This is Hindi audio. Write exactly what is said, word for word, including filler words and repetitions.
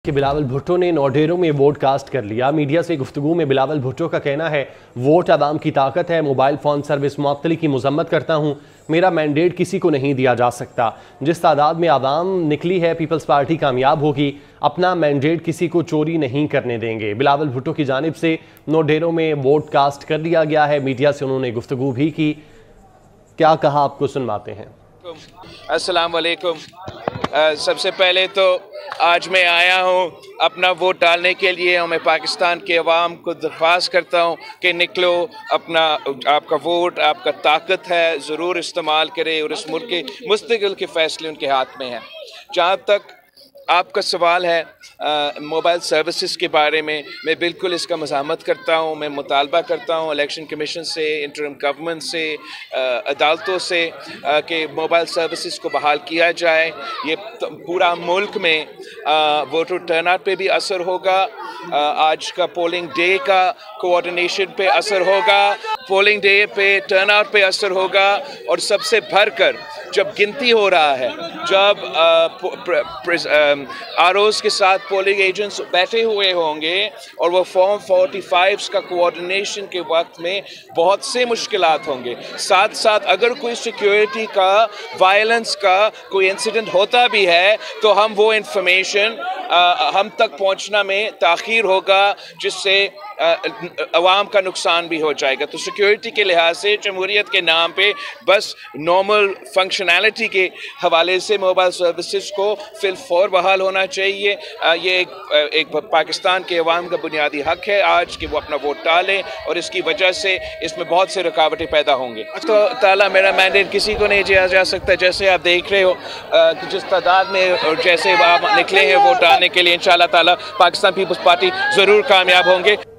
कि बिलावल भुट्टो ने नौडेरों में वोट कास्ट कर लिया। मीडिया से गुफ्तगू में बिलावल भुट्टो का कहना है, वोट आवाम की ताकत है। मोबाइल फ़ोन सर्विस मुअत्तली की मजम्मत करता हूँ। मेरा मैंडेट किसी को नहीं दिया जा सकता। जिस तादाद में आवाम निकली है, पीपल्स पार्टी कामयाब होगी। अपना मैंडेट किसी को चोरी नहीं करने देंगे। बिलावल भुट्टो की जानिब से नौडेरों में वोट कास्ट कर दिया गया है। मीडिया से उन्होंने गुफ्तगू भी की। क्या कहा, आपको सुनवाते हैं। अस्सलाम वालेकुम। सबसे पहले तो आज मैं आया हूँ अपना वोट डालने के लिए और मैं पाकिस्तान के अवाम को दरख्वास्त करता हूँ कि निकलो, अपना आपका वोट आपका ताकत है, ज़रूर इस्तेमाल करें और इस मुल्क के मुस्तक़बिल के फ़ैसले उनके हाथ में हैं। जहाँ तक आपका सवाल है मोबाइल सर्विसेज के बारे में, मैं बिल्कुल इसका मज़ामत करता हूँ। मैं मुतालबा करता हूँ इलेक्शन कमीशन से, इंटरिम गवर्नमेंट से, अदालतों से कि मोबाइल सर्विसेज को बहाल किया जाए। ये पूरा मुल्क में वोटर टर्नआउट पे भी असर होगा। आज का पोलिंग डे का कोऑर्डिनेशन पे असर होगा, पोलिंग डे पे टर्नआउट पे असर होगा। और सबसे भरकर जब गिनती हो रहा है, जब आर ओज़ के साथ पोलिंग एजेंट्स बैठे हुए होंगे और वो फॉर्म फोर्टी फाइव का कोऑर्डिनेशन के वक्त में बहुत से मुश्किलात होंगे। साथ साथ अगर कोई सिक्योरिटी का, वायलेंस का कोई इंसिडेंट होता भी है तो हम वो इंफॉर्मेशन हम तक पहुंचना में ताख़ीर होगा, जिससे अवाम का नुकसान भी हो जाएगा। तो सिक्योरिटी के लिहाज से जमहूरियत के नाम पे बस नॉर्मल फंक्शनैलिटी के हवाले से मोबाइल सर्विसेज को फिल फौर बहाल होना चाहिए। ये एक, एक पाकिस्तान के अवाम का बुनियादी हक है आज कि वो अपना वोट डालें, और इसकी वजह से इसमें बहुत से रुकावटें पैदा होंगी। तो ताला मेरा मैंडेट किसी को नहीं दिया जा सकता। जैसे आप देख रहे हो कि जिस तादाद में और जैसे आप निकले हैं वोट डालने के लिए, इंशाअल्लाह ताला पाकिस्तान पीपल्स पार्टी ज़रूर कामयाब होंगे।